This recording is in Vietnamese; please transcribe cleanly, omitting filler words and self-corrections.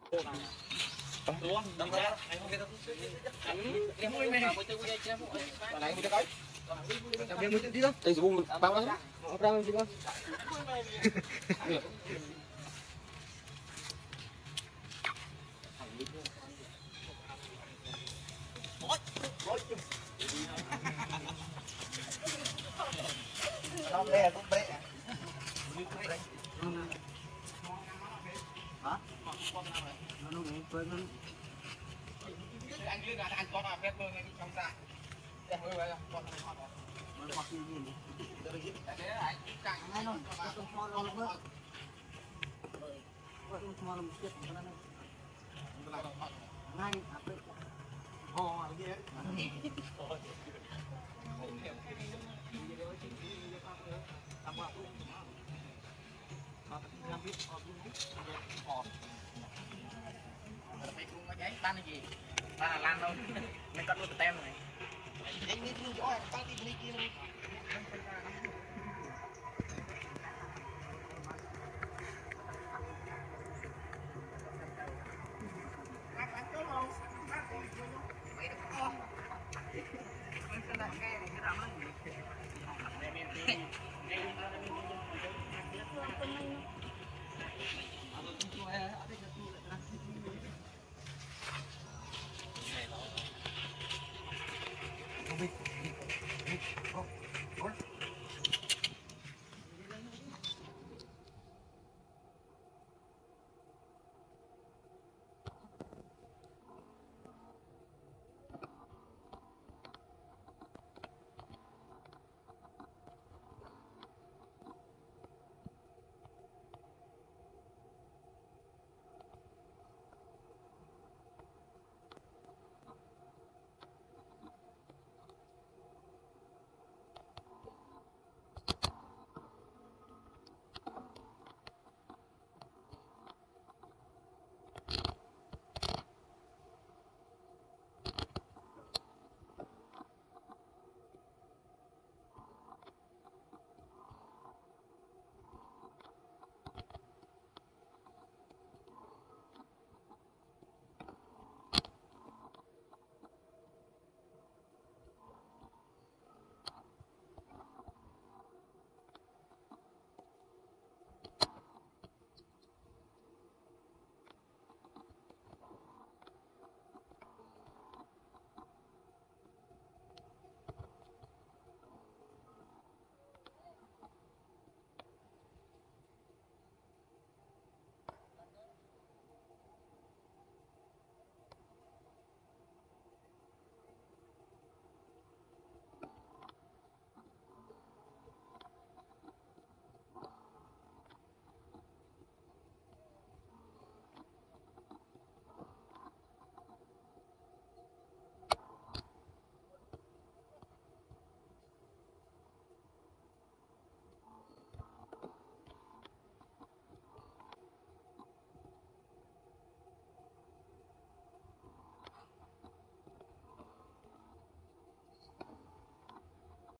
Đúng, đừng ra. Đây là bung bao đó. Bao gì không? Nó bè cũng bè. Hả? Nó bị quên nó. Anh cứ ăn con nào phép luôn ngay trong ra. Em mới vậy con này hot rồi. Mới hot như gì? Đấy đấy, cạnh ngay luôn. Con kho luôn nữa. Con kho làm chết nó này. Ngay à vậy. Ho cái gì ấy. Ban cái gì? Ban là lan đâu. Mình cắt luôn tem này. Anh đi chỗ này, tăng đi kia luôn.